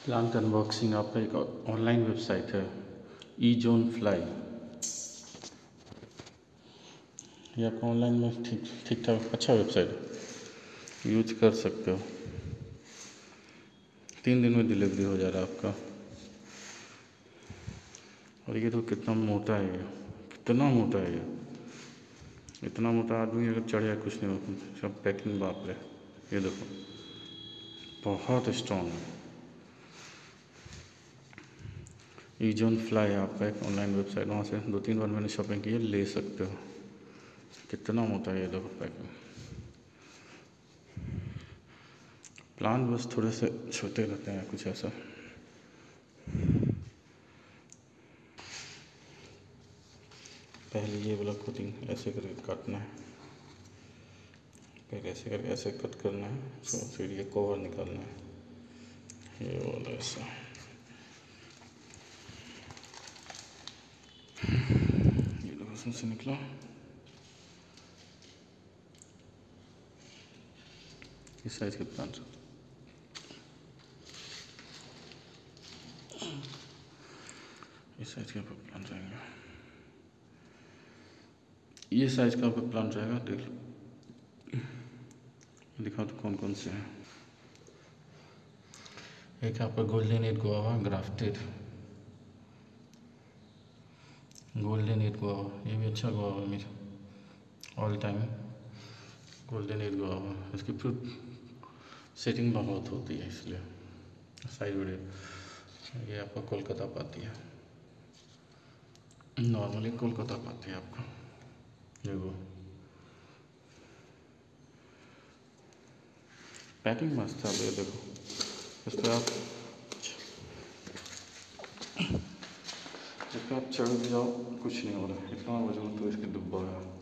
Plant unboxing आपका एक online website है ईजोन फ्लाई। ये आपका ऑनलाइन में ठीक ठाक अच्छा वेबसाइट है, यूज कर सकते हो। 3 दिन में डिलीवरी हो जा रहा है आपका। और ये तो कितना मोटा है, ये कितना मोटा है, ये इतना मोटा आदमी अगर चढ़ जाए कुछ नहीं होता। सब पैकिंग बाप रे, ये देखो बहुत स्ट्रॉन्ग है। ईजोन फ्लाई आपका एक ऑनलाइन वेबसाइट, वहाँ से 2-3 बार मैंने शॉपिंग की है, ले सकते हो। कितना मोटा है ये देखो पैकिंग। प्लान बस थोड़े से छोटे रहते हैं, कुछ ऐसा। पहले ये वाला कोटिंग ऐसे करके काटना है, फिर ऐसे करके ऐसे कट करना है, फिर ये कवर निकालना है, ये वाला ऐसा। ये देखो उसमें से निकला। इस साइज के प्लांट, इस साइज के प्लांट रहेंगे, ये साइज का आपका प्लांट रहेगा। देख लो, दिखाओ तो कौन कौन से हैं। एक आपका golden eight guava grafted, golden eight guava, ये भी अच्छा गुआवा है मेरा all time. Golden eight guava, इसकी फ्रूट सेटिंग बहुत होती है, इसलिए साइज वीडियो। ये आपका कोलकाता पाती है, नॉर्मली कोलकाता पाती है आपका। देखो पैकिंग मस्त है। ये देखो इस पर आप चढ़ भी जाओ कुछ नहीं हो रहा है, इतना वजन तो इसके डिब्बा है।